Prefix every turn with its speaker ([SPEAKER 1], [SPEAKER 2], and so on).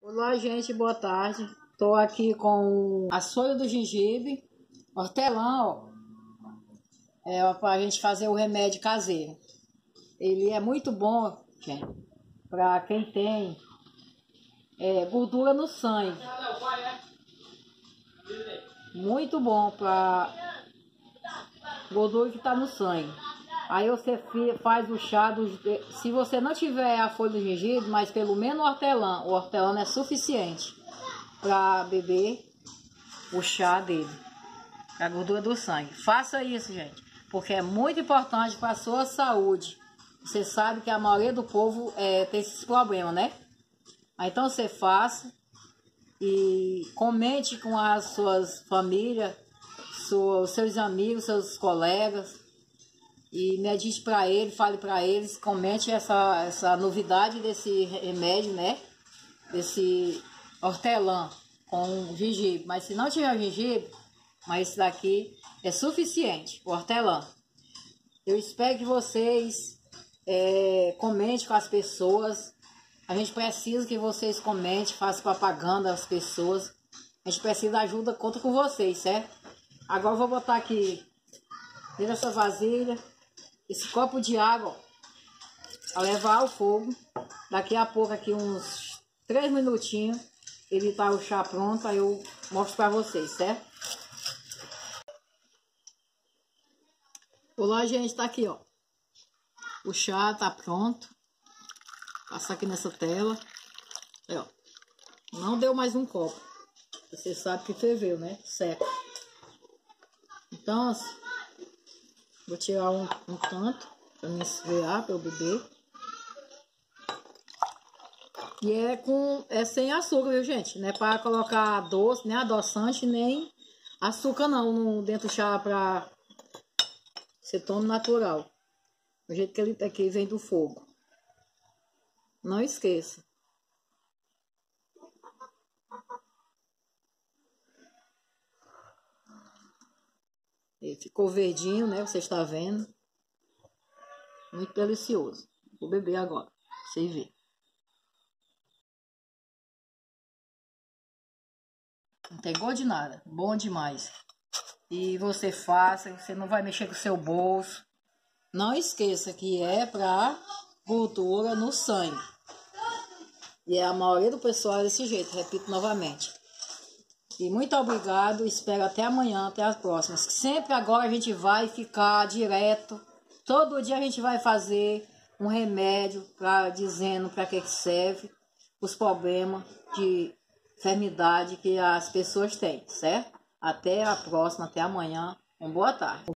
[SPEAKER 1] Olá, gente, boa tarde. Tô aqui com a folha do gengibre, hortelã, ó, pra gente fazer o remédio caseiro. Ele é muito bom, gente, para quem tem gordura no sangue. Muito bom para gordura que tá no sangue. Aí você faz o chá se você não tiver a folha do gengibre, mas pelo menos o hortelã é suficiente para beber o chá dele, a gordura do sangue. Faça isso, gente, porque é muito importante para a sua saúde. Você sabe que a maioria do povo tem esses problemas, né? Então você faça e comente com as suas famílias, os seus amigos, seus colegas. E medite para eles, fale para eles, comente essa novidade desse remédio, né? Desse hortelã com gengibre. Mas se não tiver gengibre, mas esse daqui é suficiente, o hortelã. Eu espero que vocês comentem com as pessoas. A gente precisa que vocês comentem, façam propaganda às pessoas. A gente precisa de ajuda, conta com vocês, certo? Agora eu vou botar aqui dentro dessa vasilha esse copo de água, a levar ao fogo. Daqui a pouco, aqui uns 3 minutinhos, ele tá o chá pronto, aí eu mostro para vocês, certo? Olá, gente, tá aqui, ó. O chá tá pronto. Passar aqui nessa tela. Aí, ó. Não deu mais um copo. Você sabe que ferveu, né? Seca. Então, vou tirar um tanto para me esfriar, para eu beber. E é sem açúcar, viu, gente? Não é para colocar doce, nem adoçante, nem açúcar não dentro do chá, para ser tão natural. Do jeito que ele aqui vem do fogo. Não esqueça. Ele ficou verdinho, né? Você está vendo. Muito delicioso. Vou beber agora, pra vocês verem. Não tem gosto de nada. Bom demais. E você faça, você não vai mexer com o seu bolso. Não esqueça que é para gordura no sangue. E a maioria do pessoal é desse jeito, repito novamente. E muito obrigado, espero até amanhã, até as próximas. Sempre agora a gente vai ficar direto. Todo dia a gente vai fazer um remédio dizendo para que serve os problemas de enfermidade que as pessoas têm, certo? Até a próxima, até amanhã. Uma boa tarde.